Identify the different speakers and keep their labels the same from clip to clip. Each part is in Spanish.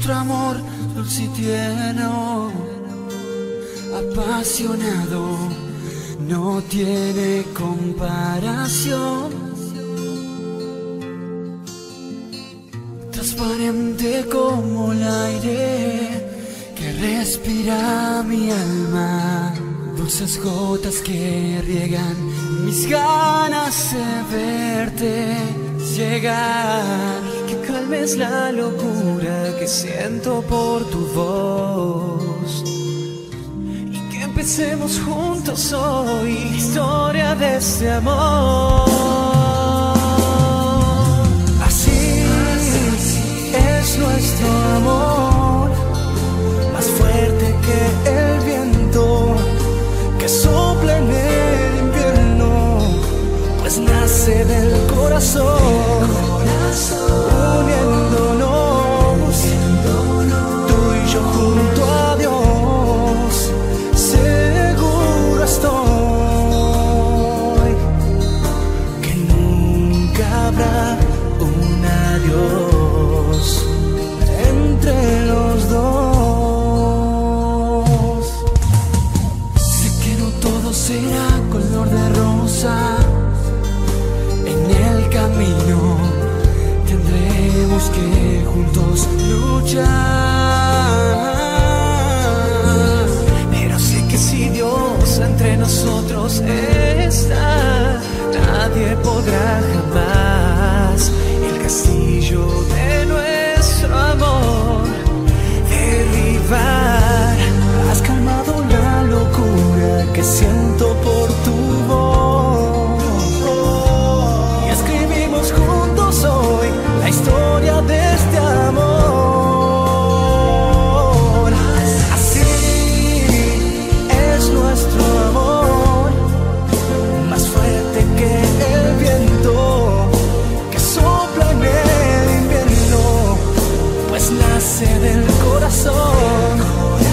Speaker 1: nuestro amor dulce y tierno, apasionado, no tiene comparación. Transparente como el aire que respira mi alma, dulces gotas que riegan mis ganas de verte llegar. Que calmes la locura que siento por tu voz y que empecemos juntos hoy la historia de este amor. Así es nuestro amor, más fuerte que el viento que sopla en el invierno, pues nace del corazón, uniéndonos, tú y yo junto a Dios. Seguro estoy que nunca habrá un adiós entre los dos. Será color de rosa, en el camino tendremos que juntos luchar. Pero sé que si Dios entre nosotros está, nadie podrá jamás el castillo de nuestro amor derribar. Has calmado la locura que siento por tu voz y escribimos juntos hoy la historia de este amor. Así es nuestro amor, más fuerte que el viento que sopla en el invierno, pues nace del corazón.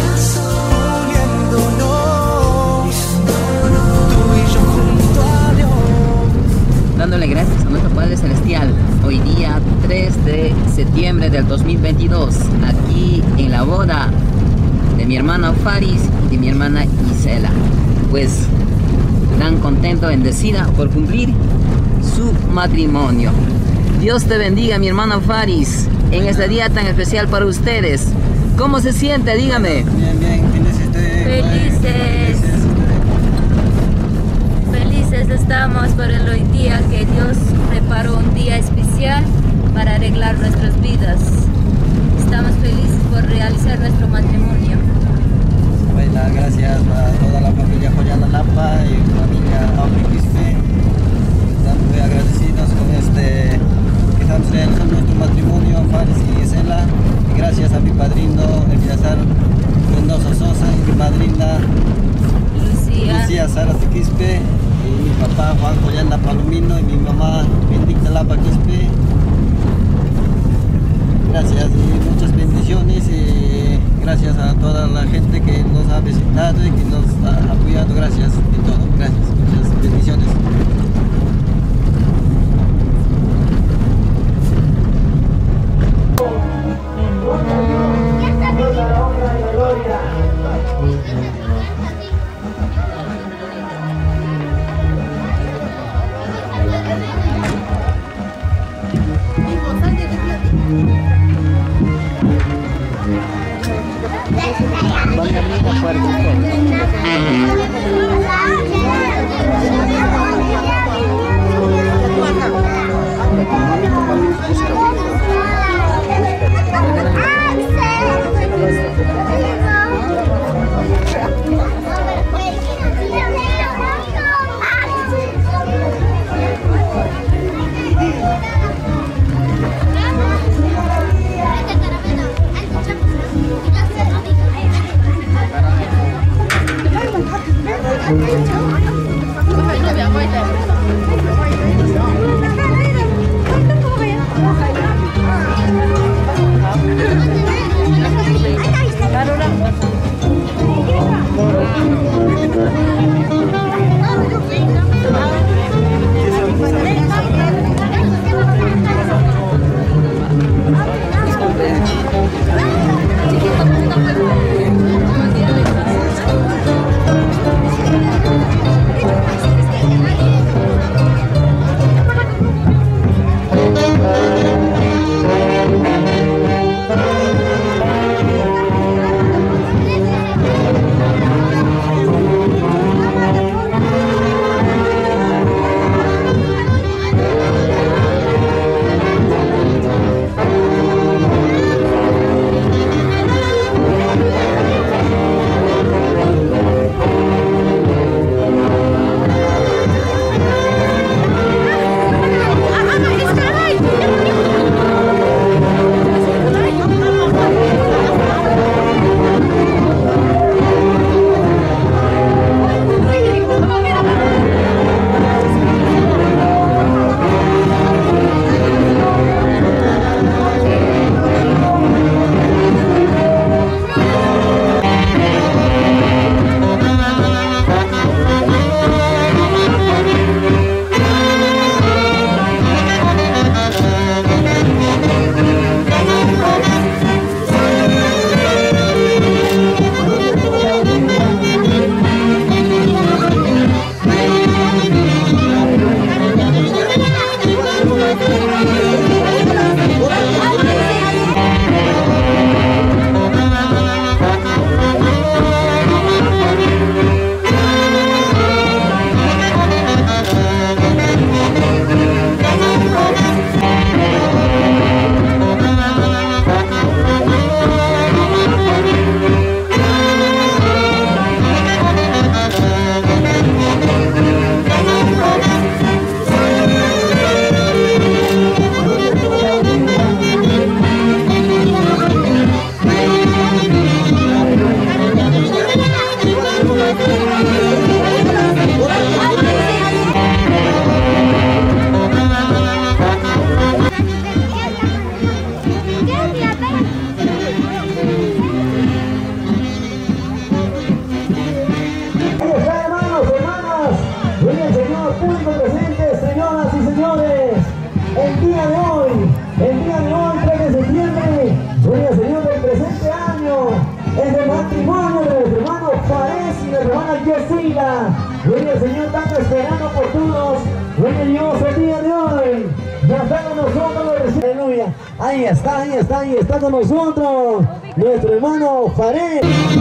Speaker 2: Dándole gracias a nuestro Padre Celestial, hoy día 3 de septiembre del 2022, aquí en la boda de mi hermano Faris y de mi hermana Isela, pues tan contento, bendecida por cumplir su matrimonio. Dios te bendiga, mi hermano Faris, en este día tan especial para ustedes. ¿Cómo se siente? Dígame.
Speaker 3: Bien, bien,
Speaker 4: felices. Felices estamos por el hoy día que Dios preparó un día especial para arreglar nuestras vidas. Estamos felices por realizar nuestro matrimonio.
Speaker 3: Bueno, gracias a toda la familia Joyana Lapa y familia Auliquispe. Estamos muy agradecidos con que estamos realizando nuestro matrimonio, Faris y Isela. Y gracias a mi padrino Eliazar Mendoza Sosa y mi madrina Lucía Sara Quispe, y mi papá Juan Joyana Palomino y mi mamá Benedicta Lapa Quispe. Gracias y muchas bendiciones, y gracias a toda la gente que nos ha visitado y que nos ha apoyado. Gracias de todo, gracias, muchas bendiciones.
Speaker 5: Gloria al Señor, están esperando por todos. Gloria a Dios el día de hoy. Ya está con nosotros, aleluya. Ahí está con nosotros nuestro hermano Farid.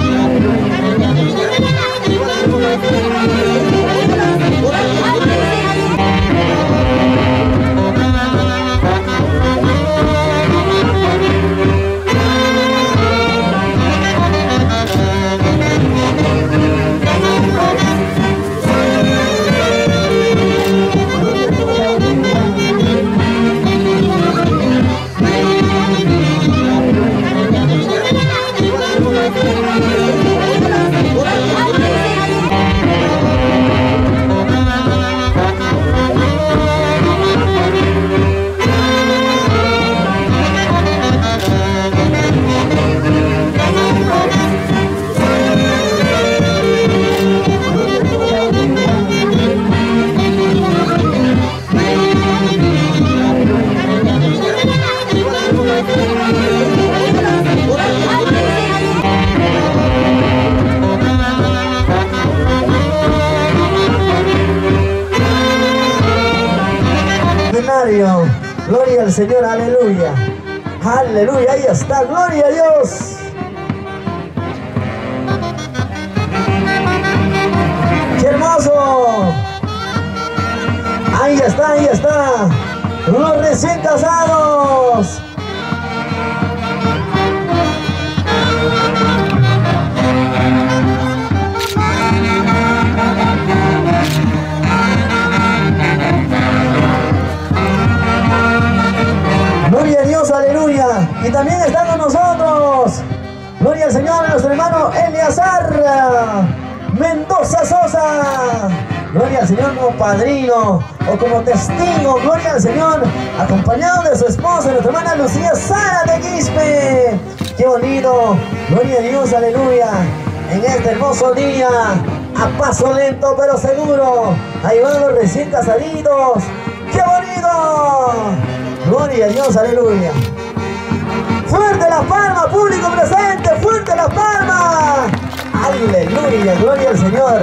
Speaker 5: Gloria al Señor, aleluya. Aleluya, ahí está, gloria a Dios. ¡Qué hermoso! Ahí está. Los recién casados. Gloria a Dios, aleluya. Y también está con nosotros, gloria al Señor, nuestro hermano Eleazar Mendoza Sosa. Gloria al Señor como padrino o como testigo, gloria al Señor, acompañado de su esposa, nuestra hermana Lucía Sara de Quispe. Qué bonito, gloria a Dios, aleluya. En este hermoso día, a paso lento pero seguro, ahí van los recién casaditos. ¡Qué bonito! Gloria a Dios, aleluya. Fuerte la palma, público presente, fuerte la palma. Aleluya, gloria al Señor.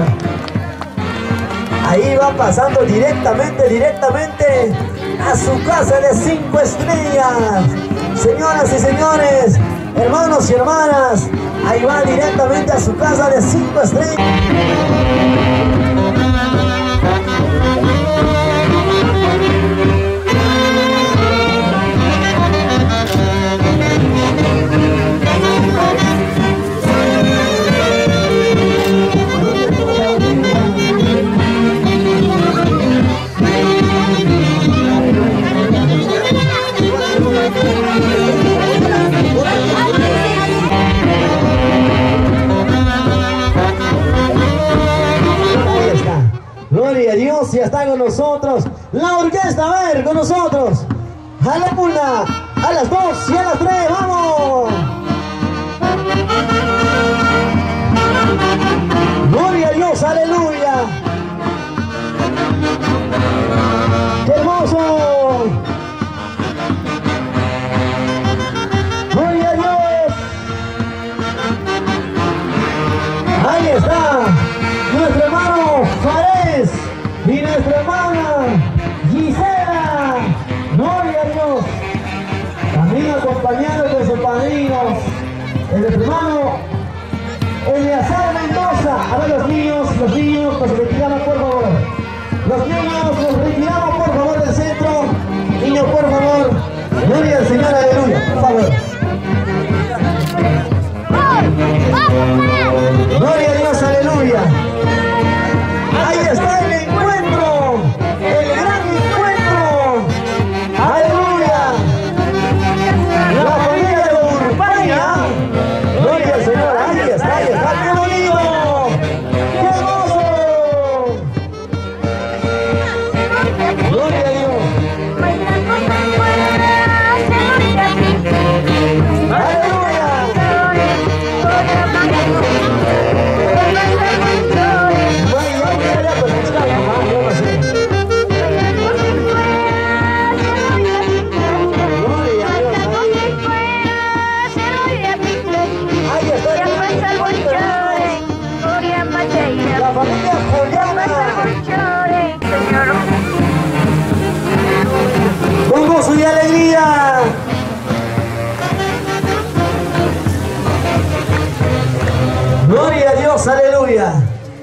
Speaker 5: Ahí va pasando directamente a su casa de 5 estrellas. Señoras y señores, hermanos y hermanas, ahí va directamente a su casa de 5 estrellas. Gloria a Dios, ya está con nosotros la orquesta, a ver, con nosotros. A la 1, a las 2 y a las 3, ¡vamos! Gloria a Dios, aleluya. ¡Qué hermoso! Gloria a Dios. Ahí está nuestro hermano Fares y nuestra hermana Gisela. Gloria a Dios. También acompañado de sus padrinos, el hermano Eleazar Mendoza. A ver, los niños, nos retiramos por favor. Los niños, nos retiramos por favor del centro. Niños, por favor. Gloria al Señor, aleluya, por favor. Gloria a Dios, aleluya. Ahí está el encuentro, el gran encuentro. Aleluya. La familia de Urbania. Gloria al Señor, ahí está, qué bonito, qué hermoso. Gloria a Dios. Aleluya. Dios, aleluya.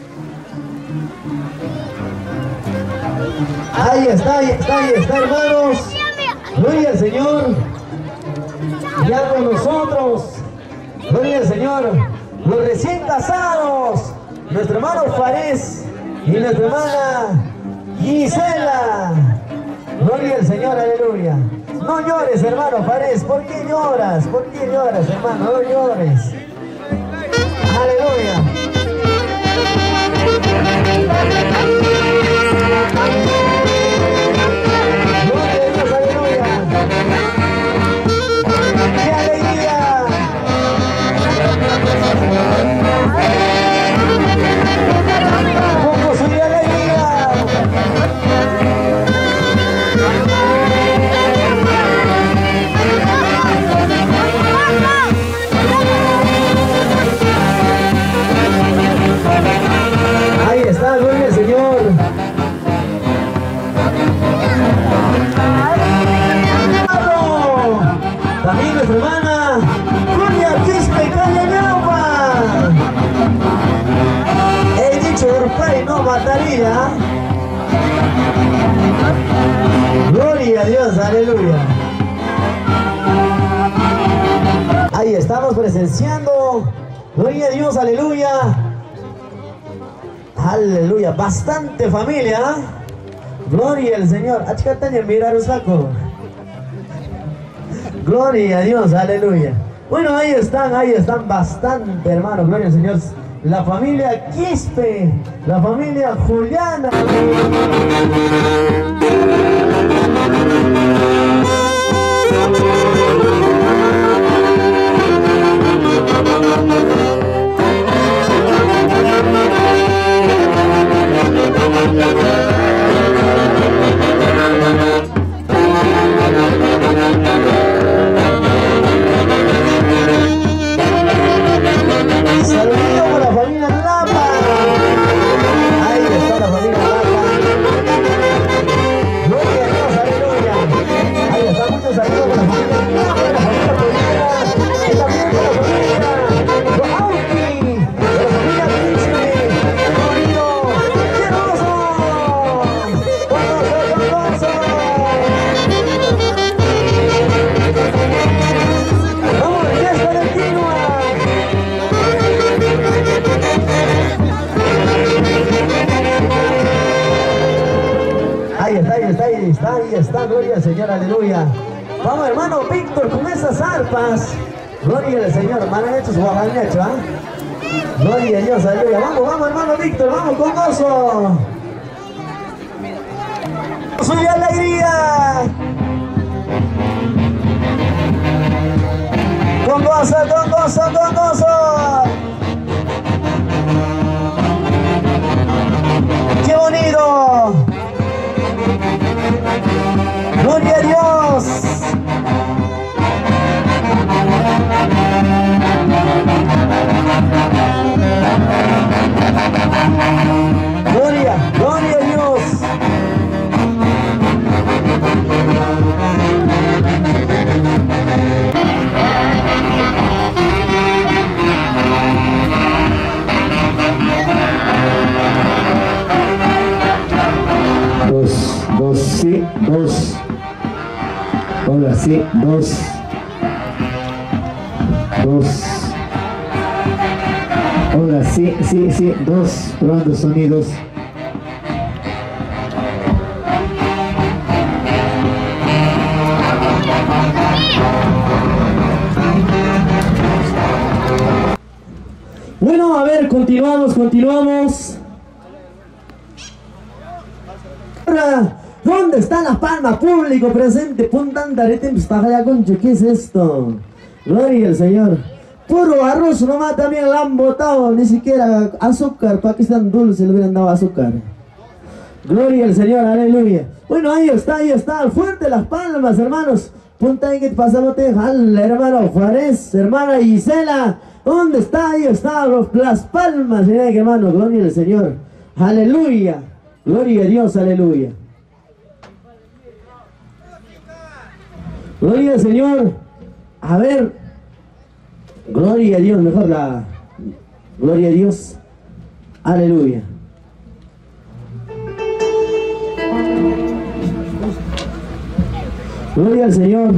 Speaker 5: Ahí está, hermanos. Gloria al Señor. Ya con nosotros, gloria al Señor, los recién casados, nuestro hermano Fares y nuestra hermana Gisela. Gloria al Señor, aleluya. No llores, hermano Fares. ¿Por qué lloras? ¿Por qué lloras, hermano? No llores. Aleluya. Gloria a Dios, aleluya. ¡Qué alegría! ¡Con su alegría! Ahí está, gloria al Señor. También nuestra hermana Julia Quispe Cañañaupa. He dicho Urpay no mataría. Gloria a Dios, aleluya. Ahí estamos presenciando. Gloria a Dios, aleluya. Aleluya, bastante familia. Gloria al Señor. Achcataña, mirar un saco. Gloria a Dios, aleluya. Bueno, ahí están bastante, hermanos. Gloria al Señor. La familia Quispe, la familia Juliana. Saludito por la familia Lapa. Ahí está la familia Lapa. Gloria a Dios, aleluya. Ahí está, muchos saludos por la familia Lapa, la familia Polina, y también por la familia Auki, por la familia Quispe. ¡Qué bonito! ¡Qué hermoso! ¡Con gozo! ¡Vamos, fiesta continua! Ahí está, gloria al Señor, aleluya. Vamos, hermano Víctor, con esas arpas. Gloria al Señor, hermano, hechos guajanecho, ¿ah? Gloria a Dios, aleluya. Vamos, hermano Víctor, vamos con gozo. ¡Gozo y alegría! Con gozo, con gozo, con gozo. ¡Qué bonito! ¡Gloria a Dios! ¡Gloria! ¡Gloria a Dios! Dos, sí, dos. Hola, sí, dos. Hola, sí, dos. Probando sonidos. Bueno, a ver, continuamos. ¿Dónde está la palma? Público presente, puntan darete, ¿qué es esto? Gloria al Señor. Puro arroz nomás también la han botado, ni siquiera azúcar, para que sean dulces le hubieran dado azúcar. Gloria al Señor, aleluya. Bueno, ahí está, fuerte las palmas, hermanos. Punta en que pasamote, hermano Juárez, hermana Gisela. ¿Dónde está? Ahí está, las palmas, hermano, gloria al Señor. Aleluya. Gloria a Dios, aleluya. Gloria al Señor. A ver. Gloria a Dios, mejor Gloria a Dios. Aleluya. Gloria al Señor.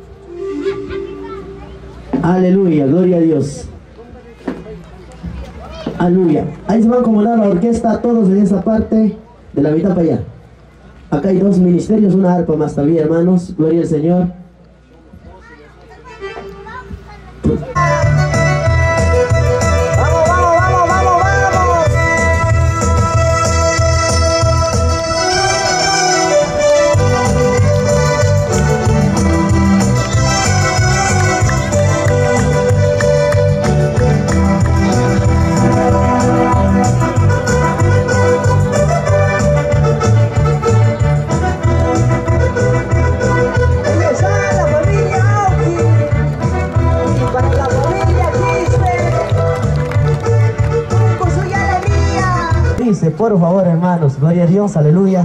Speaker 5: Aleluya, gloria a Dios. Aleluya. Ahí se va a acomodar la orquesta, todos en esa parte de la mitad para allá. Acá hay dos ministerios, una arpa más todavía, hermanos. Gloria al Señor. Por favor, hermanos, gloria a Dios, aleluya.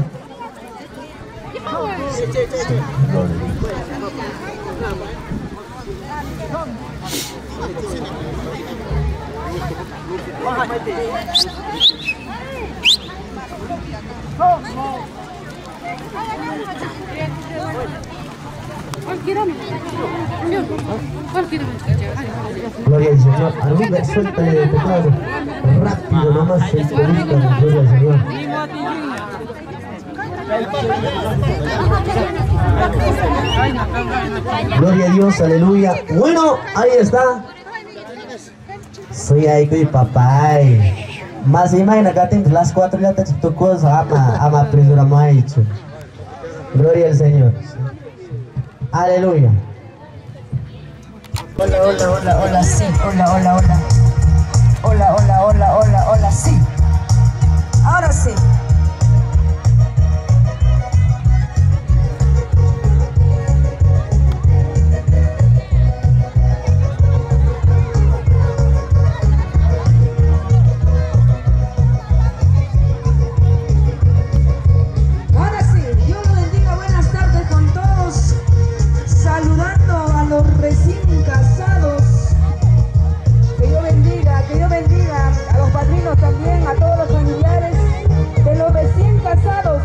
Speaker 5: Gloria al Señor. Arriba, suéltale de pecado. Rápido, nomás se publica. Gloria al Señor. Gloria a Dios, aleluya. Bueno, ahí está. Soy ahí con mi papá. Mas imagina que até las 4 ya te tocó ama presura mais. Gloria al Señor. Aleluya.
Speaker 6: Hola, hola, hola, hola, sí, hola, hola, hola. Hola, hola, hola, hola, hola, sí. Ahora sí. Ahora sí, Dios los bendiga, buenas tardes con todos. Saludando a los recién casados. Que Dios bendiga a los padrinos también, a todos los familiares de los recién casados.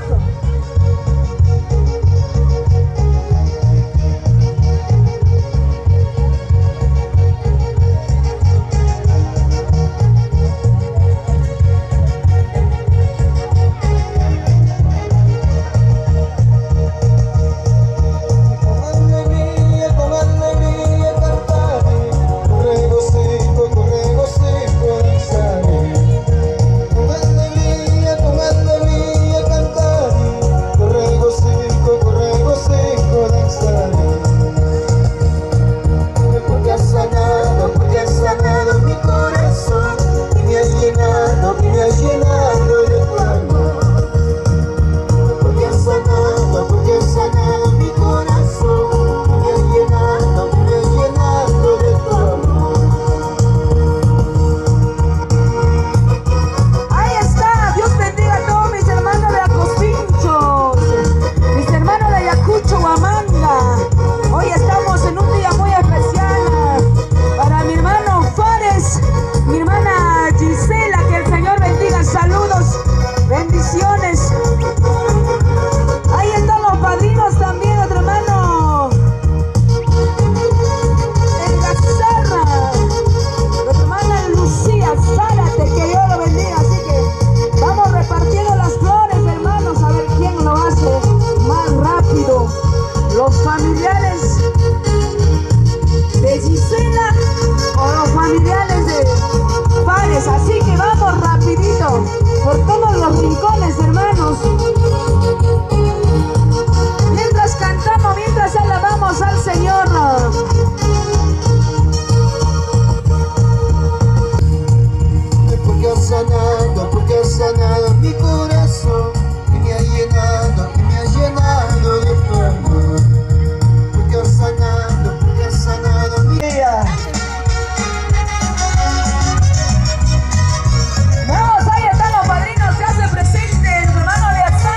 Speaker 6: Vamos, ahí están los padrinos, se hace presente el hermano de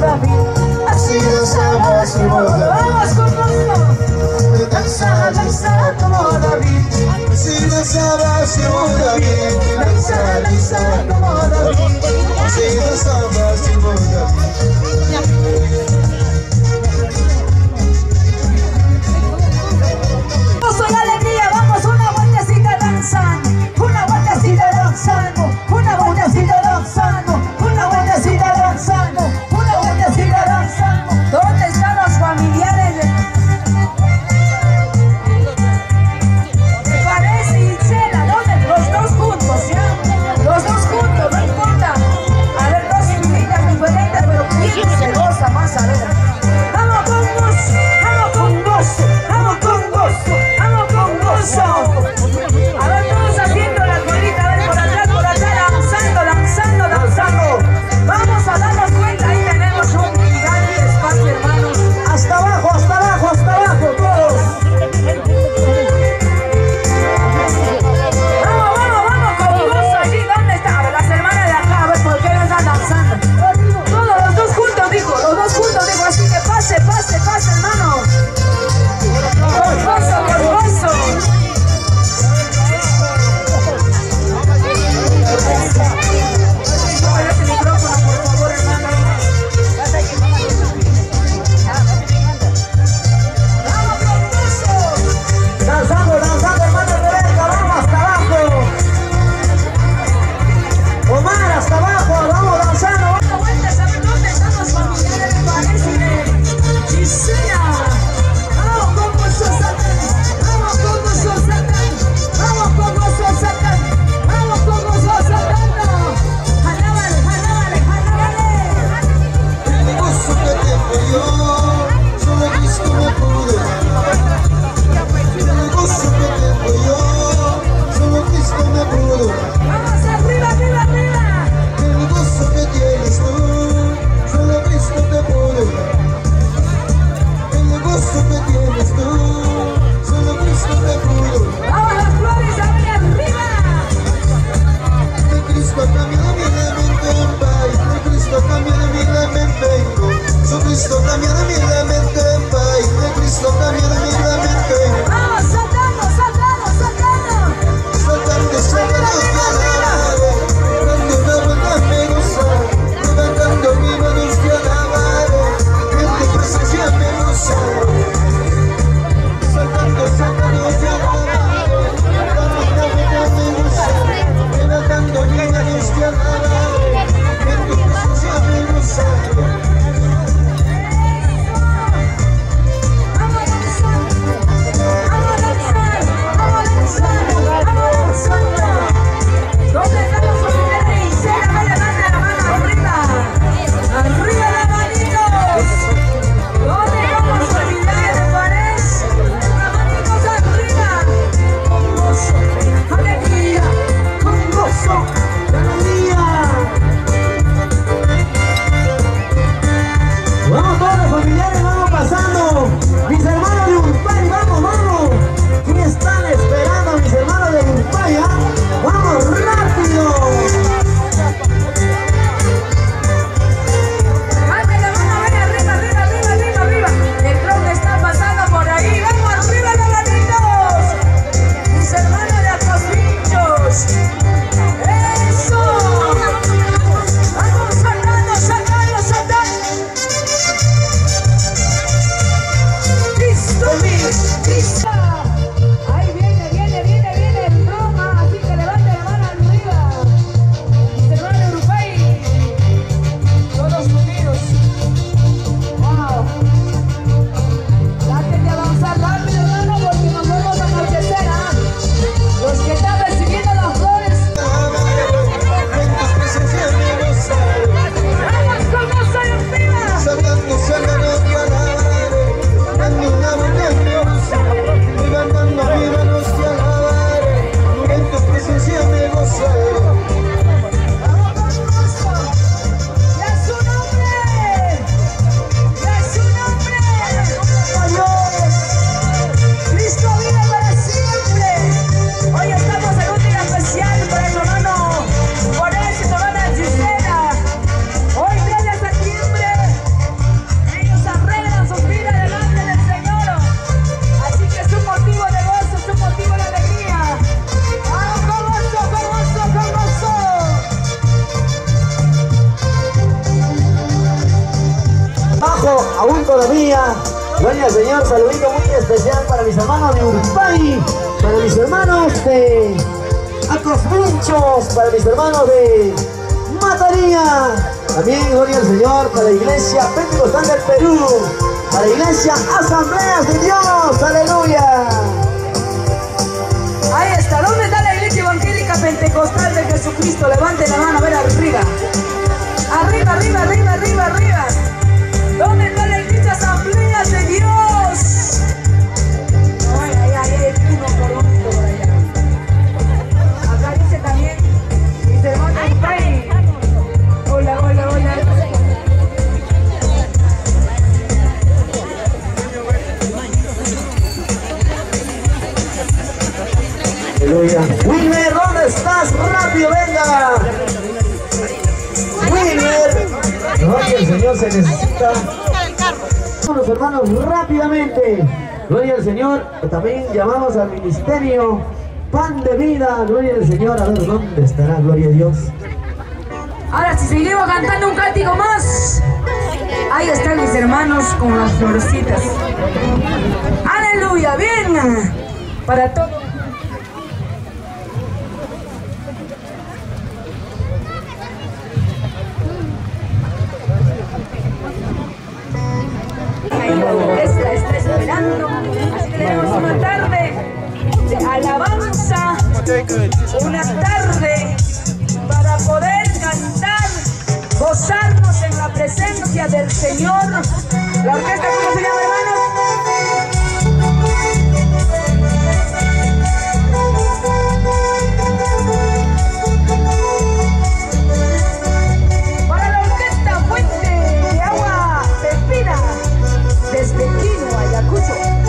Speaker 6: David. Así danzamos como David. Vamos con nosotros. Danza, danza como David. Así danzamos como David. Danza, danza como David. Así danzamos como David. Gozo y alegría, vamos una vueltecita danzando, una vueltecita danzando, una vueltecita danzando, una vueltecita danzando, una vueltecita danzando. ¿Dónde están los familiares? Parece Isela, ¿dónde? Los dos juntos, ¿ya? Los dos juntos, no importa. A ver, dos figuritas diferentes, pero bien
Speaker 5: aún todavía. Gloria al Señor, saludito muy especial para mis hermanos de Uruguay, para mis hermanos de Acosminchos, para mis hermanos de Mataría. También gloria al Señor para la Iglesia Pentecostal del Perú, para la Iglesia Asambleas de Dios, aleluya.
Speaker 6: Ahí está, ¿dónde está la Iglesia Evangélica Pentecostal de Jesucristo? Levante la mano, a ver arriba. Arriba, arriba, arriba, arriba, arriba. ¿Dónde está la Iglesia Asambleas de Dios? Ay, ay, ay, uno por uno por allá. Acá dice también mis hermanos Rey. Hola, hola, hola.
Speaker 5: Aleluya. Wilmer, ¿dónde estás? Rápido, venga. Wilmer. Gloria al Señor, se necesita. Los hermanos, rápidamente. Gloria al Señor. También llamamos al ministerio Pan de Vida. Gloria al Señor. A ver dónde estará. Gloria a Dios.
Speaker 6: Ahora si seguimos cantando un cántico más. Ahí están mis hermanos con las florecitas. Aleluya, bien. Para todos. La está esperando. Así que tenemos una tarde de alabanza, una tarde para poder cantar, gozarnos en la presencia del Señor. La orquesta, ¿cómo se llama, hermanos? Para la orquesta Fuente de Agua Pepina, desde Quino, Ayacucho.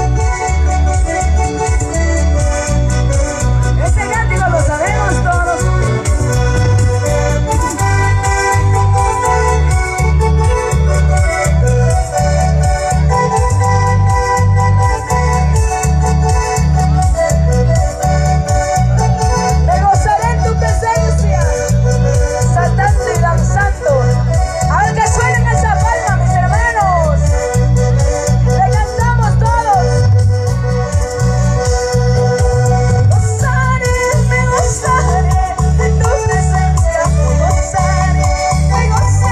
Speaker 6: Este cántico lo sabemos todos. Me gozaré en tu presencia, saltando y danzando. A ver que suenen esa palma, mis hermanos. Le cantamos todos. Me gozaré en tu presencia. Me gozaré en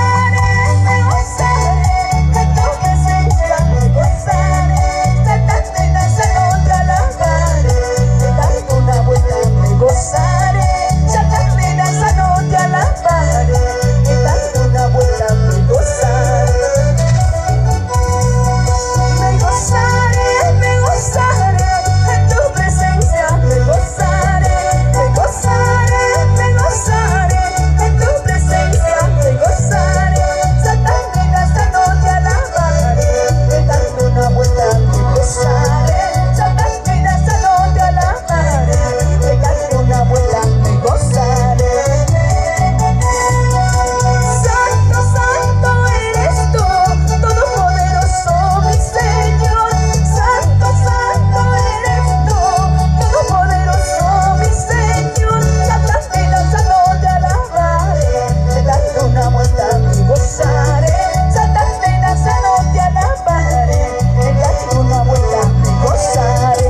Speaker 6: tu presencia. Me gozaré, saltando y danzando te alabaré. Dando una vuelta me gozaré, saltando y danzando te alabaré. Dando una vuelta me gozaré. Me gozaré en tu presencia. Me gozaré en tu presencia. Me gozaré, saltando y danzando te alabaré. Dando una vuelta me gozaré, saltando y danzando te alabaré. Dando una vuelta me gozaré. Santo, santo eres tú, todopoderoso mi Señor. Santo, santo eres tú, todopoderoso mi Señor. Saltando y danzando te alabaré. Dando una vuelta me gozaré. Saltando y danzando te alabaré. Dando una vuelta me gozaré.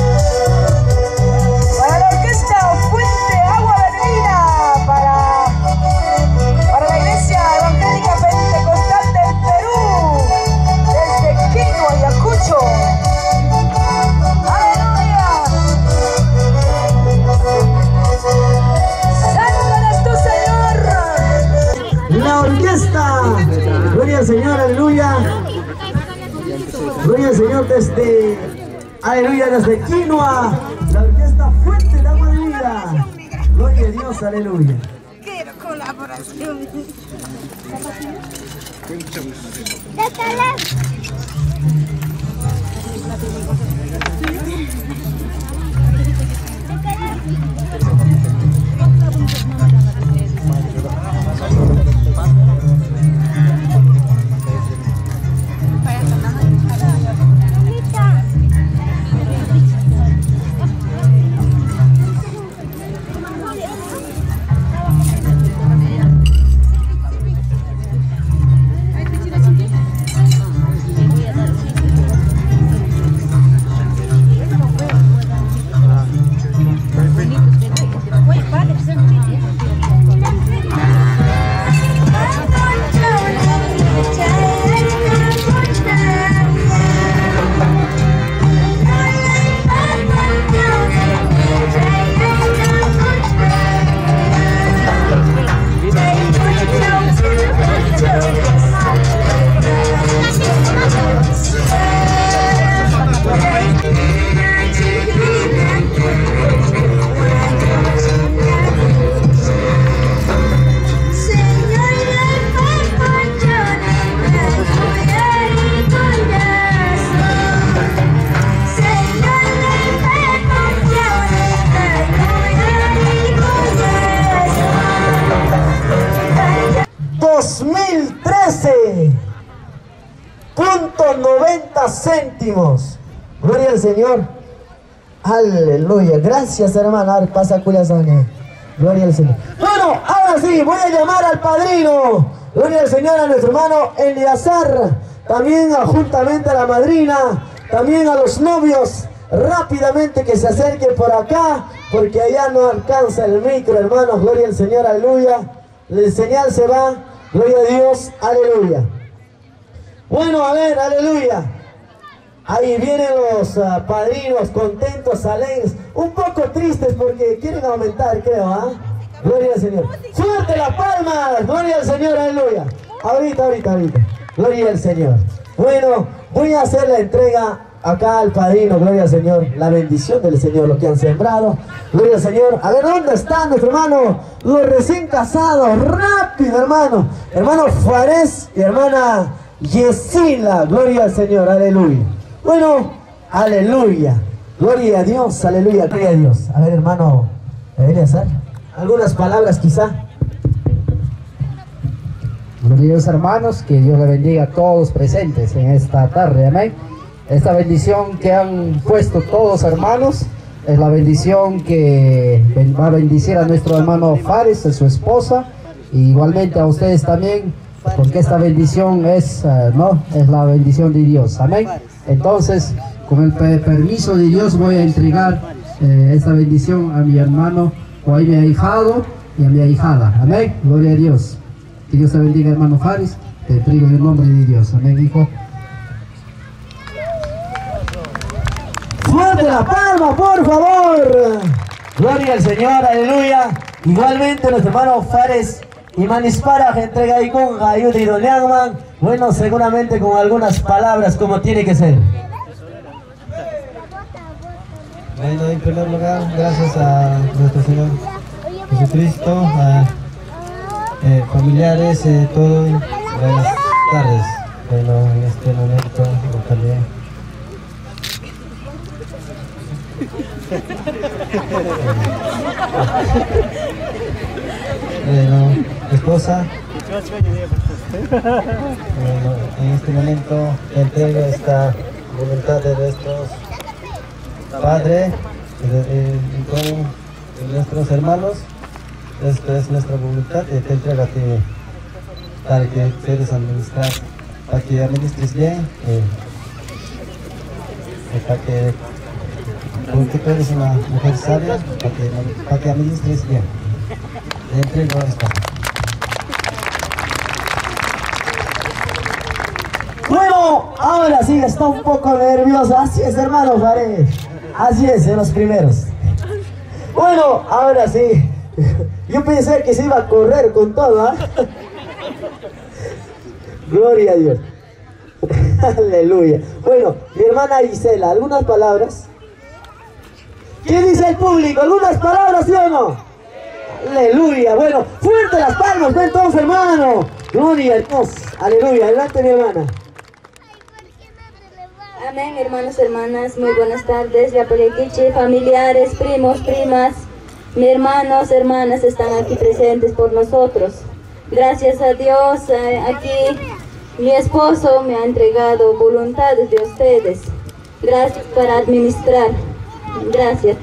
Speaker 6: Para la orquesta Fuente Agua de Vida, para la Iglesia Evangélica Pentecostal del Perú, desde Quino, Ayacucho. ¡Aleluya! ¡Santo eres tú, Señor!
Speaker 5: La orquesta. Gloria al Señor, aleluya. Gloria al Señor desde, aleluya, desde Quinoa. La orquesta Fuente de Agua de Vida. Gloria a Dios, aleluya.
Speaker 7: Quiero colaboración.
Speaker 5: .90 céntimos. Gloria al Señor. Aleluya. Gracias, hermana. Pasa Culiazane. Gloria al Señor. Bueno, ahora sí, voy a llamar al padrino. Gloria al Señor, a nuestro hermano Eleazar. También juntamente a la madrina. También a los novios. Rápidamente que se acerquen por acá, porque allá no alcanza el micro, hermanos. Gloria al Señor, aleluya. El señal se va. Gloria a Dios, aleluya. Bueno, a ver, aleluya. Ahí vienen los padrinos contentos, alegres, un poco tristes porque quieren aumentar, creo, ¿ah? Gloria al Señor. Fuerte las palmas, gloria al Señor, aleluya. Ahorita. Gloria al Señor. Bueno, voy a hacer la entrega acá al padrino, gloria al Señor. La bendición del Señor, lo que han sembrado. Gloria al Señor. A ver, ¿dónde está nuestro hermano? Los recién casados, rápido, hermano. Hermano Fares y hermana Yesila, gloria al Señor, aleluya. Bueno, aleluya. Gloria a Dios, aleluya, gloria a Dios. A ver, hermano Eleazar, algunas palabras quizá.
Speaker 8: Queridos hermanos, que Dios le bendiga a todos presentes en esta tarde, amén. Esta bendición que han puesto todos hermanos es la bendición que va a bendecir a nuestro hermano Fares, a su esposa, y igualmente a ustedes también, porque esta bendición es la bendición de Dios, amén. Entonces, con el permiso de Dios voy a entregar esta bendición a mi hermano, o a mi ahijado y a mi ahijada, amén. Gloria a Dios. Que Dios te bendiga, hermano Fares. Te entrego en el nombre de Dios, amén, hijo.
Speaker 5: Fuerte la palma, por favor. Gloria al Señor, aleluya. Igualmente nuestro hermano Fares y Manispara, que entrega ahí con ayuda y doleagman. Bueno, seguramente con algunas palabras como tiene que ser.
Speaker 3: Bueno, en primer lugar, gracias a nuestro Señor Jesucristo, a familiares, todo. Buenas tardes. Bueno, en este momento, ojalá. Bueno, esposa. Bueno, en este momento entrego esta voluntad de nuestros padres y con nuestros hermanos. Esto es nuestra voluntad y te entrega a ti para que puedas administrar, para que administres bien, para que porque tú eres una mujer sabia, para que administres bien. Le entrego esto.
Speaker 5: Bueno, ahora sí está un poco nerviosa. Así es, hermano Fares. Así es, en los primeros. Bueno, ahora sí. Yo pensé que se iba a correr con todo, ¿eh? Gloria a Dios. Aleluya. Bueno, mi hermana Gisela, ¿algunas palabras? ¿Qué dice el público? ¿Algunas palabras, sí o no? Aleluya. Bueno, fuerte las palmas, ven todos, hermano. Gloria a Dios. Aleluya. Adelante, mi hermana.
Speaker 4: Amén, hermanos, hermanas, muy buenas tardes. Yapayaquiche, familiares, primos, primas, mis hermanos, hermanas están aquí presentes por nosotros. Gracias a Dios, aquí mi esposo me ha entregado voluntades de ustedes. Gracias para administrar. Gracias.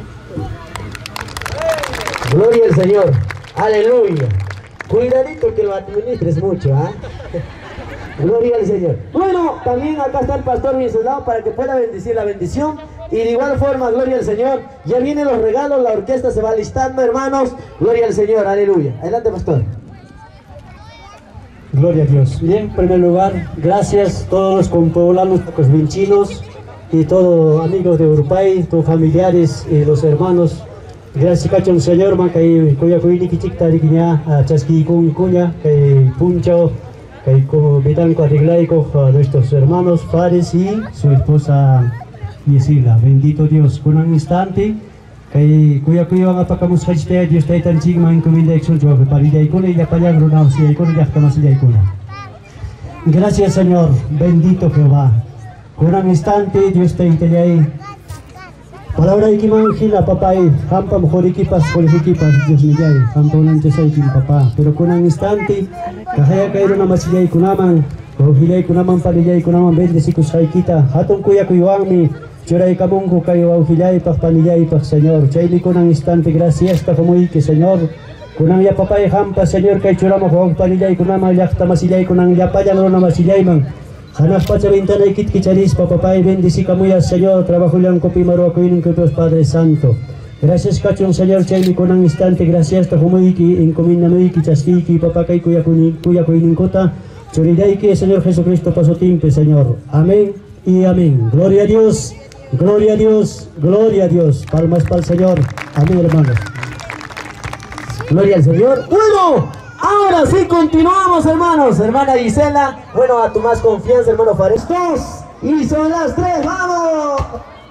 Speaker 5: Gloria al Señor. Aleluya. Cuidadito que lo administres mucho, ¿ah? Gloria al Señor. Bueno, también acá está el pastor Miselao para que pueda bendecir la bendición. Y de igual forma, gloria al Señor. Ya vienen los regalos, la orquesta se va listando, hermanos. Gloria al Señor, aleluya. Adelante, pastor.
Speaker 9: Gloria a Dios. Bien, en primer lugar, gracias a todos los compoblanos, los vinchinos y todos amigos de Urupay, todos familiares y los hermanos. Gracias al Señor, que cuya kichikta dikinya, chasqui cuña, que puncho, que como vitanco arreglaico a nuestros hermanos Fares y su esposa Yesila. Bendito Dios. Con un instante, que cuya van a pacamos hashtag Dios está tan chingma en comida exon yo para ir con ella para allá no si hay con ella hasta más allá con. Gracias Señor, bendito Jehová. Con un instante Dios está ahí. Palabra de Kimangila, papá, hampa mejor equipas, con equipas, Dios me hampa un antes ahí, papá. Pero con un instante, cajaya caer una masilla y kunaman, Hilay kunaman palillay kunaman bendecikus haykita. Hatun kuyakuywanmi churay kamunku kayo auhilaypaq palillaypaq Señor. Chaymi kunan instante gracias tajumuyki Señor. Kunan yapapay hampa Señor kay churamaq wawq palillay kunaman llaqta masillay kunan yapallan runa masillayman. Hanaq pacha ventanaykit kicharispa papay bendecikamuyas Señor. Trabajullan kopi maruakuynin Dios Padre Santo. Gracias kachun Señor chaymi kunan instante gracias tajumuyki encomiendamuyki chaskiyki papakay kuyakuyninkota. Churidayki, Señor Jesucristo, paso timpe, Señor. Amén y amén. Gloria a Dios, gloria a Dios, gloria a Dios. Palmas para el Señor. Amén, hermanos.
Speaker 5: Gloria al Señor. Bueno, ahora sí continuamos, hermanos. Hermana Gisela, bueno, a tu más confianza, hermano Fares. 2 y son las 3, ¡vamos!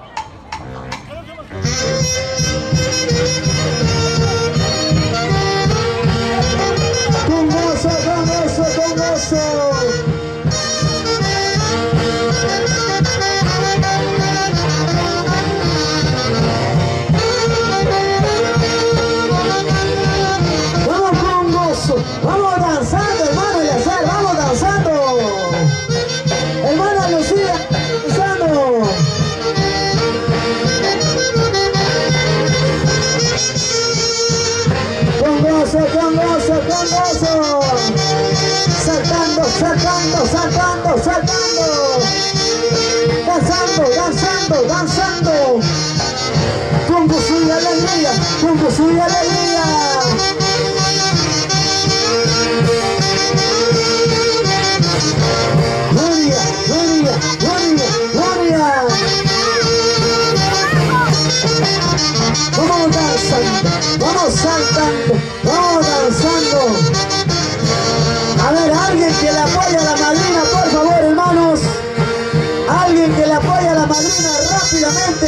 Speaker 5: Con gozo, con gozo, con gozo. Vamos con gozo, vamos danzando, hermano Eleazar, vamos danzando. Hermana Lucía, danzando. Con gozo, con gozo, con gozo. Saltando, saltando, saltando, saltando. Danzando, danzando, danzando. Con gozo y alegría, con gozo y alegría. Gloria, gloria, gloria, gloria. Vamos danzando, vamos saltando, vamos danzando. A ver, alguien que le apoye a la madrina, por favor, hermanos. Alguien que le apoye a la madrina rápidamente.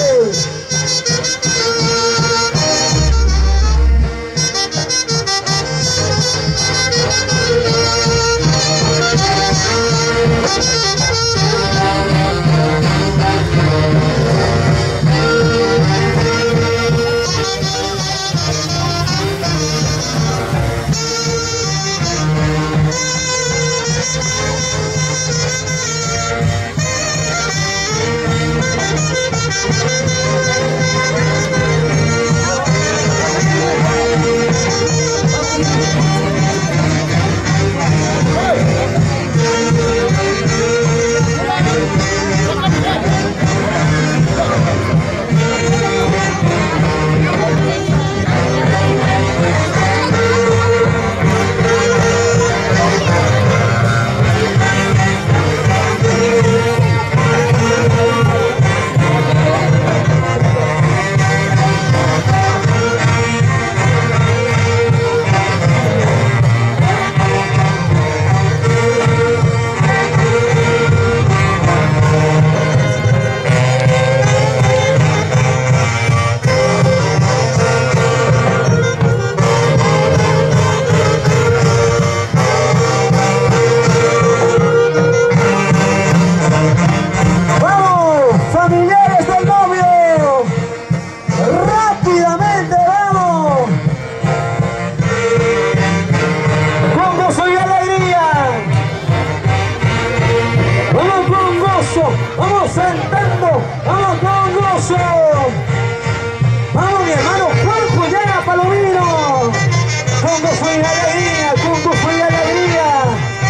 Speaker 5: Vamos saltando, vamos con gozo. Vamos mi hermano Juanjo ya Palomino. Con gozo y alegría, con gozo y alegría.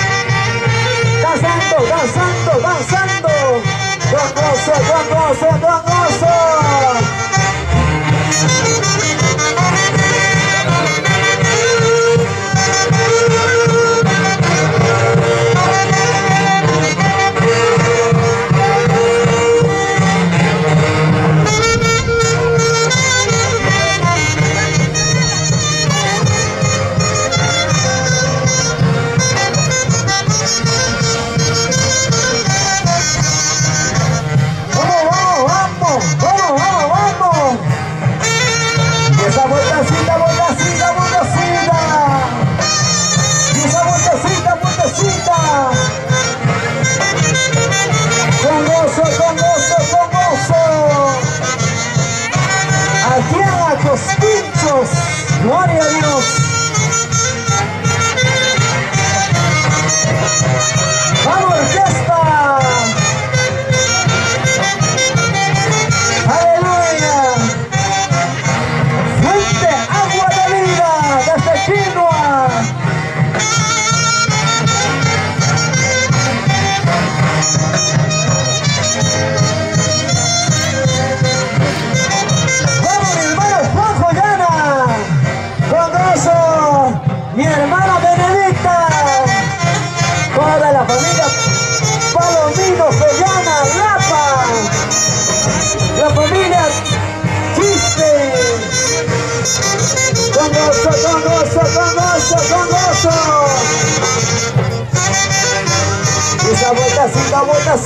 Speaker 5: Danzando, danzando, danzando. Con gozo, con gozo, con gozo. ¡Vamos, vamos, vamos!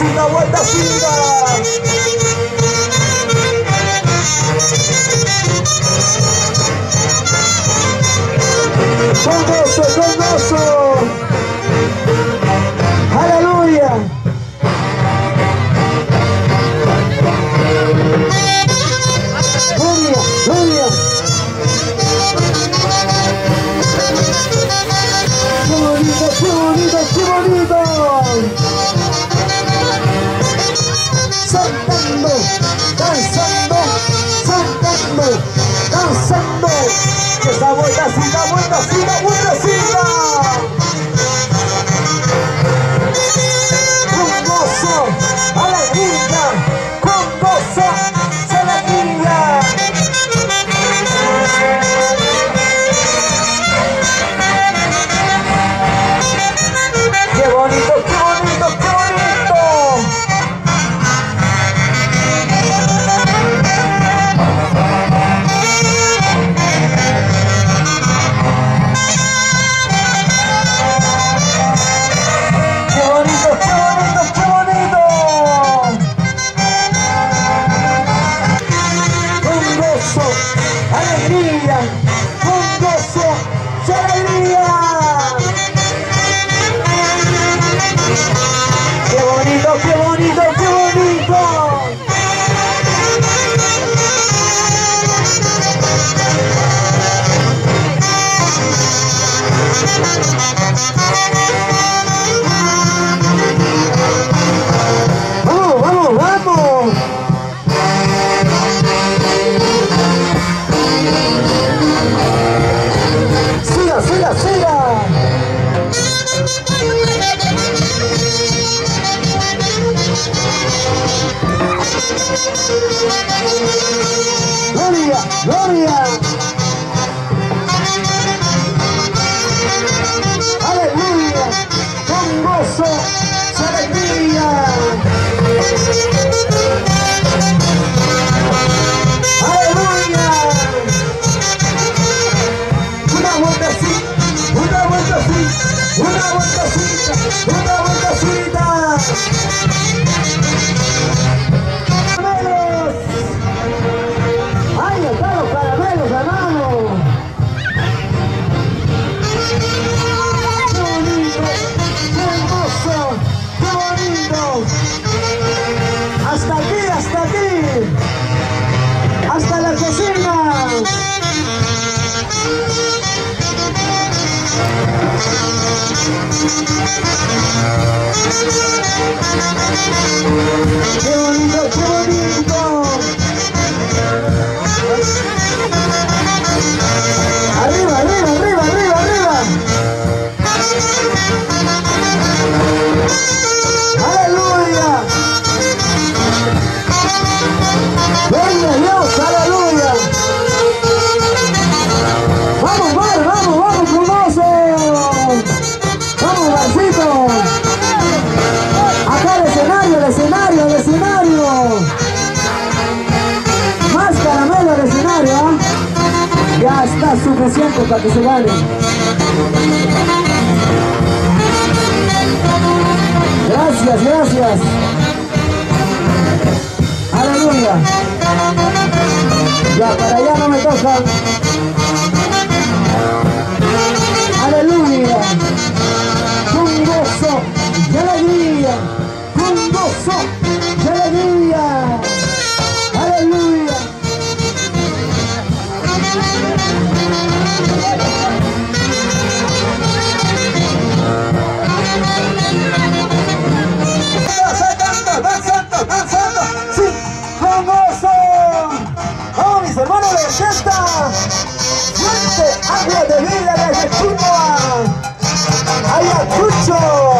Speaker 5: vueltecita, vueltecita. Con gozo, con gozo. Aleluya. Gloria, gloria. Qué bonito, qué bonito, qué bonito. Saltando, danzando, saltando, danzando. Esa vueltecita, vueltecita, vueltecita. Con gozo, alegría, con gozo, alegría. Qué bonito, qué bonito, qué bonito. Qué bonito, qué bonito, qué bonito. Con gozo, alegría, con gozo, alegría. Qué bonito, qué bonito, qué bonito. Vamos, vamos, vamos. Siga, siga, siga. Gloria, gloria. Aleluya. Con gozo, alegría. Aleluya. Una vueltecita, una vueltecita, una vueltecita, una vueltecita. Caramelos. Ahí están los caramelos, hermano. Qué bonito, qué hermoso, qué bonito. Hasta aquí, hasta aquí. Hasta la cocina. Qué bonito, qué bonito. Arriba, arriba, arriba, arriba, arriba. Aleluya. Gloria a Dios, aleluya. Vamos, Mar, vamos, vamos, famoso. Vamos, Marcito. Acá el escenario, el escenario, el escenario. Más caramelo al escenario, ¿eh? Ya está suficiente para que se gane. Gracias, gracias. Aleluya. Ya, para allá no me toca. Aleluya. Con gozo y alegría. Con gozo y alegría. Aleluya. Danzando, danzando, danzando. Sí, con gozo. Oh, mis hermanos de orquesta. Fuerte agua de vida de Ayacucho. Ayacucho.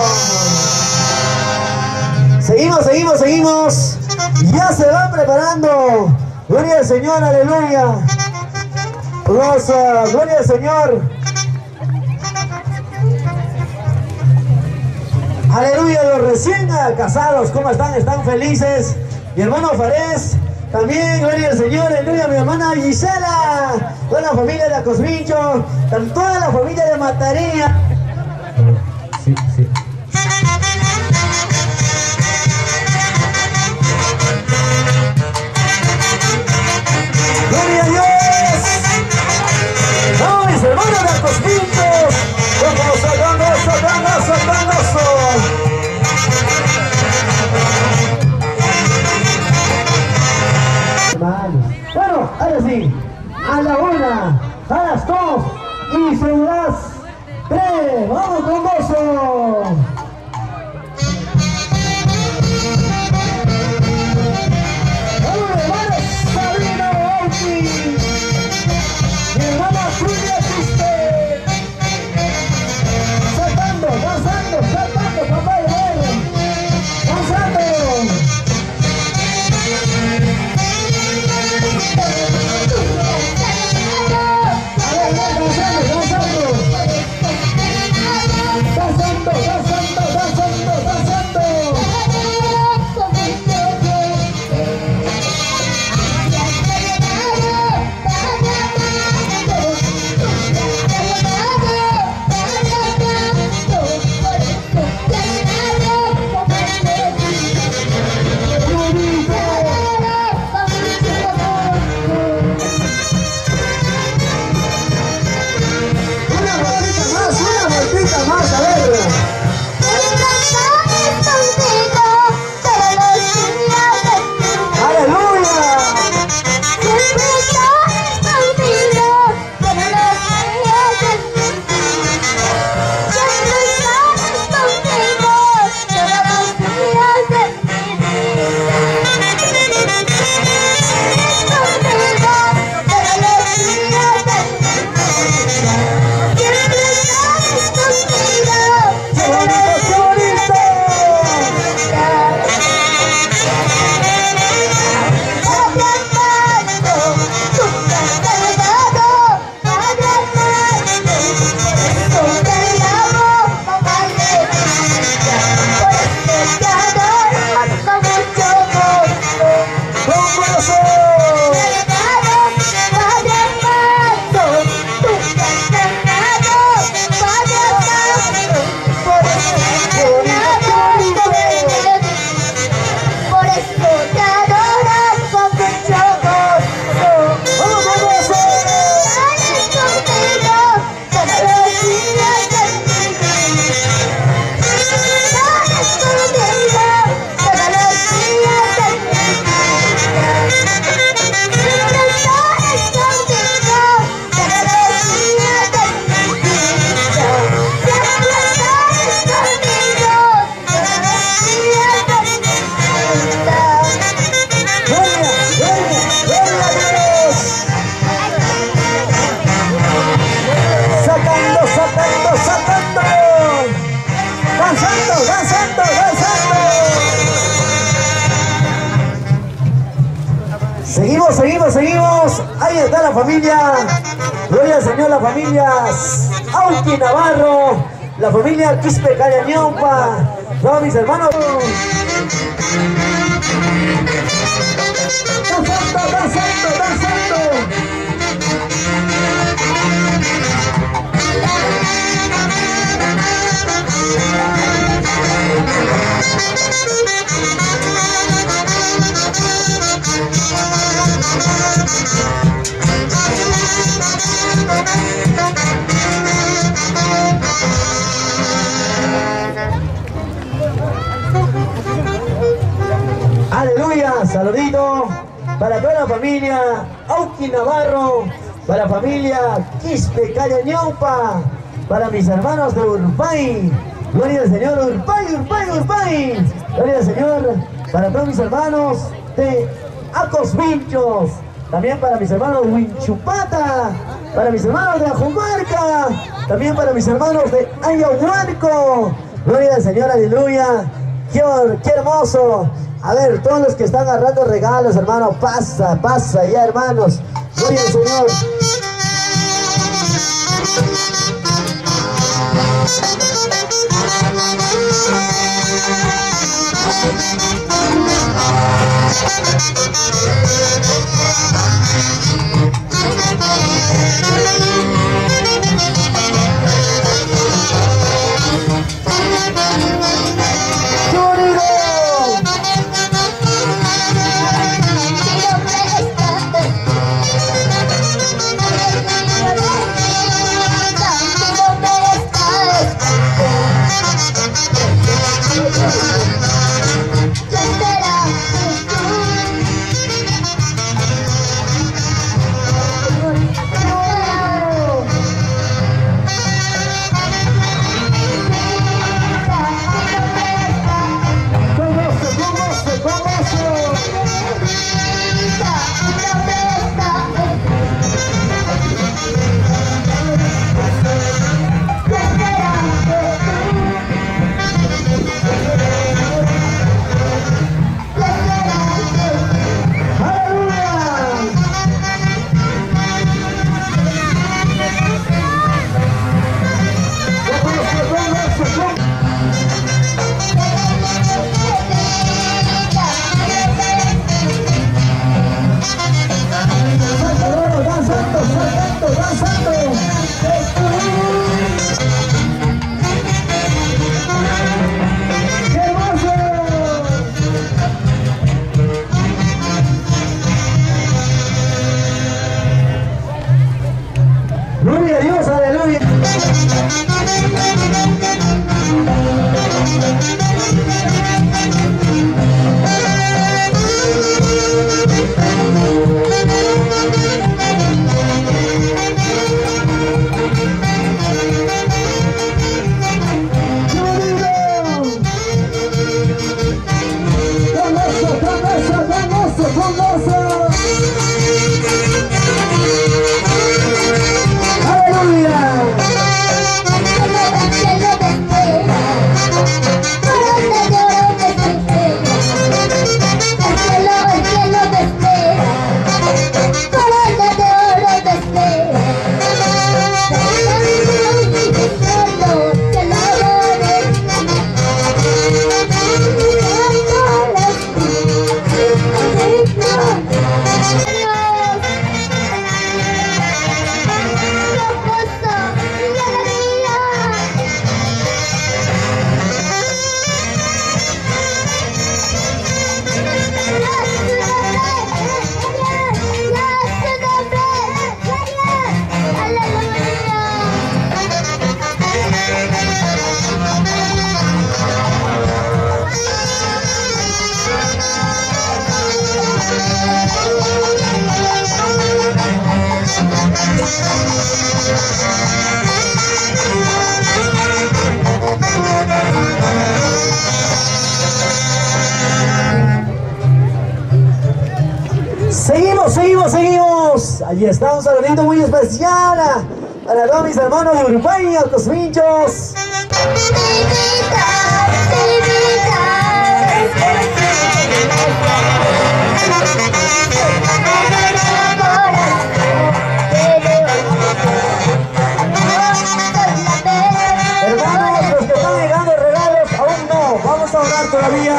Speaker 5: Seguimos, seguimos, seguimos. Ya se van preparando. Gloria al Señor, aleluya. Gloria al Señor. Aleluya, los recién casados, ¿cómo están? ¿Están felices? Mi hermano Fares, también, gloria al Señor, aleluya, mi hermana Gisela, toda la familia de Acosmincho, toda la familia de Mataría. Sí, sí. ahora sí. A la 1, a las 2 y son las 3. ¡Vamos con gozo! Seguimos. Ahí está la familia. Gloria al Señor, la familia Auqui Navarro, la familia Quispe Callañaupa, todos mis hermanos. Danzando. Aleluya, saludito para toda la familia Auqui Navarro, para la familia Quispe Callañaupa, para mis hermanos de Urpay. Gloria al Señor, Urpay. Gloria al Señor, para todos mis hermanos de Acos Vinchos, también para mis hermanos de Huinchupata, para mis hermanos de Ajumarca, también para mis hermanos de Ayahuarco. Gloria al Señor, aleluya. Qué hermoso. A ver, todos los que están agarrando regalos, hermano, pasa ya, hermanos. Gloria al Señor. Seguimos. Allí estamos saludando muy especial para todos mis hermanos de Uruguay, a los pinchos. Hermanos, los que están llegando regalos, aún no. Vamos a orar todavía.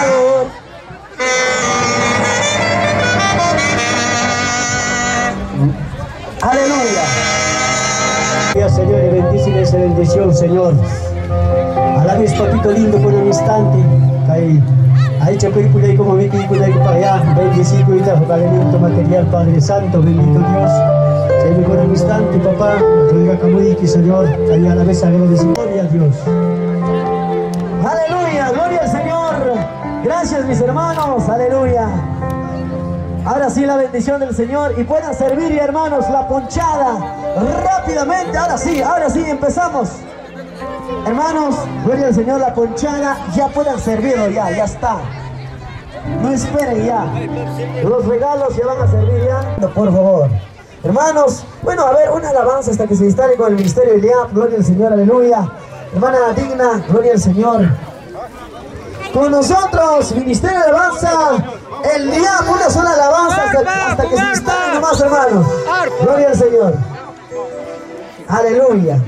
Speaker 5: Aleluya.
Speaker 9: Señor, y bendíceme esa bendición, Señor. A la vez, papito lindo, por un instante. Ahí película y como mi película para allá. Bendecido y trajo alimento material, Padre Santo, bendito Dios. Señor, por un instante, papá. Oiga, como dije, Señor. Ahí a la vez, agradecido. Gloria a Dios.
Speaker 5: Aleluya, gloria al Señor. Gracias, mis hermanos. Aleluya. Ahora sí la bendición del Señor y puedan servir, hermanos, la ponchada rápidamente. Ahora sí empezamos. Hermanos, gloria al Señor, la ponchada ya puedan servirlo, ya está. No esperen ya. Los regalos ya van a servir ya. Por favor. Hermanos, bueno, a ver, una alabanza hasta que se instale con el ministerio de Eliab. Gloria al Señor, aleluya. Hermana Digna, gloria al Señor. Con nosotros, ministerio de alabanza, el día, una sola alabanza hasta que se instale nomás, hermanos. Gloria al Señor. Aleluya.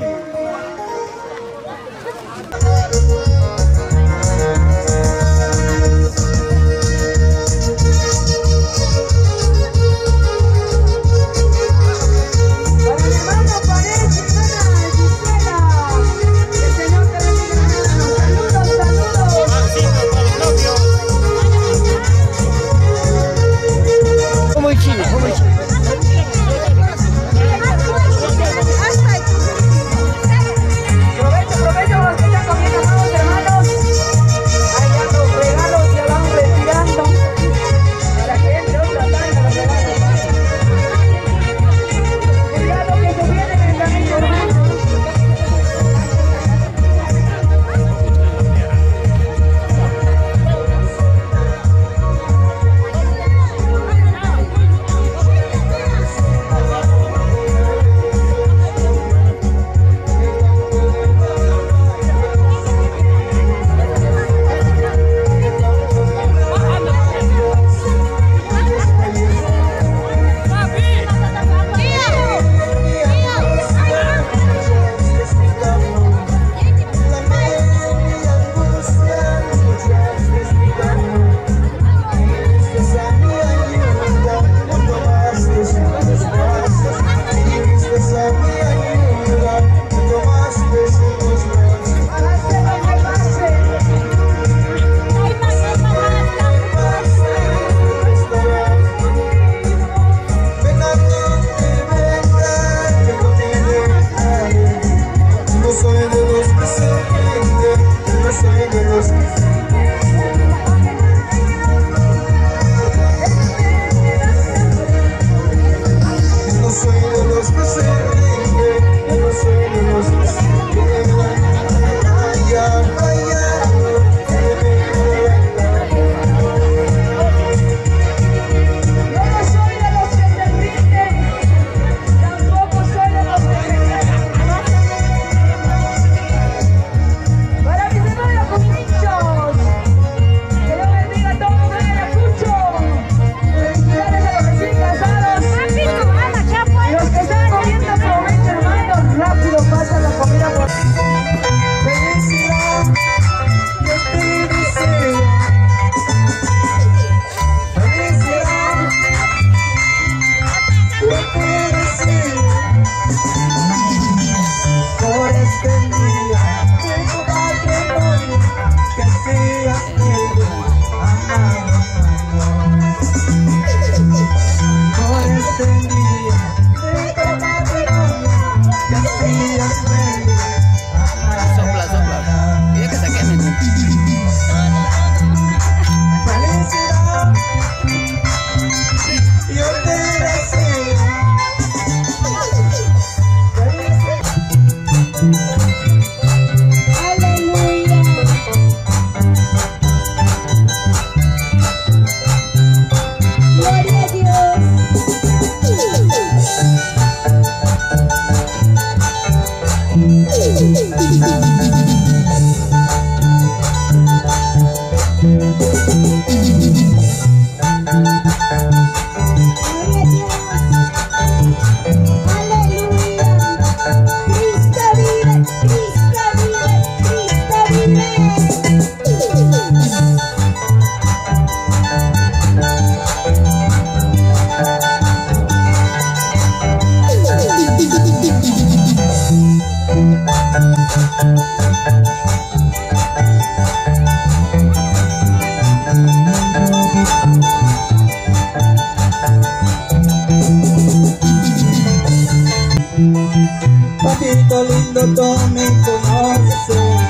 Speaker 1: Papito lindo, tú me conoces,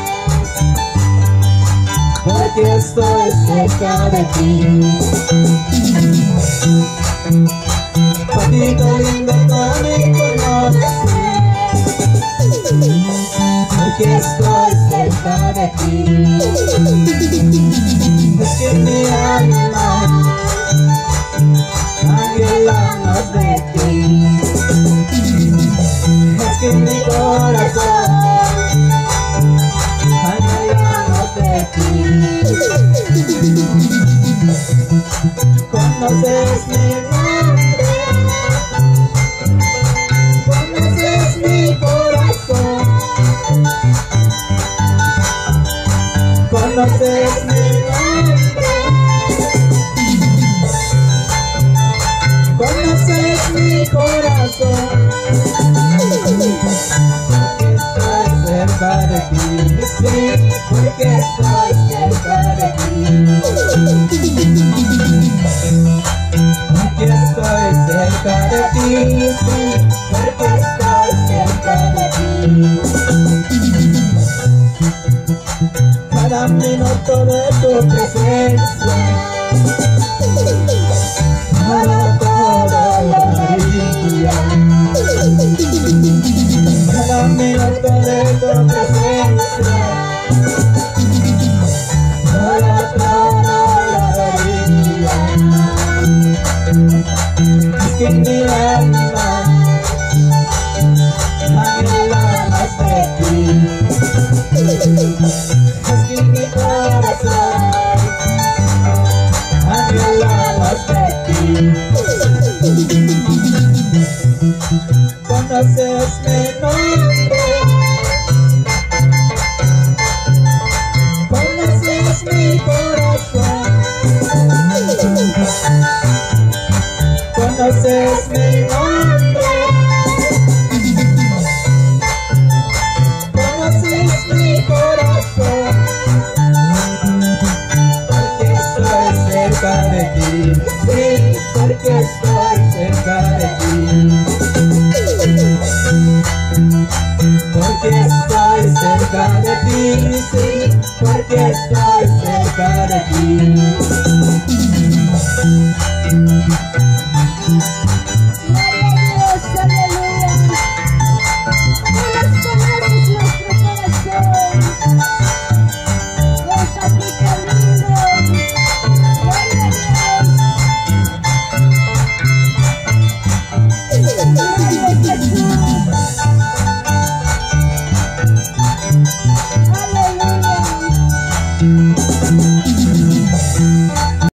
Speaker 1: porque estoy cerca de ti. Papito lindo, tú me conoces, porque estoy cerca de ti. Es que mi alma anhela más de ti. Es que mi corazón anhela más de ti. Conoces mi nombre, conoces mi corazón, conoces mi nombre, conoces mi corazón. Estoy cerca de ti, sí, porque estoy cerca de ti. Porque estoy cerca de ti, sí, porque estoy cerca de ti. Cada minuto de tu presencia, para toda la vida. Cada minuto de tu presencia, para toda la vida. Es que mi alma anhela más de ti. Es que mi corazón anhela más de ti. Conoces mi nombre, conoces mi corazón, conoces mi nombre, conoces mi corazón, porque estoy cerca de ti, sí, porque estoy cerca de ti. Porque estoy cerca de ti, sí, porque estoy cerca de ti.
Speaker 6: Gloria a Dios, aleluya. Tú nos conoces nuestro corazón. Oh, papito lindo. Gloria a Dios. Gloria a Jesús. Aleluya.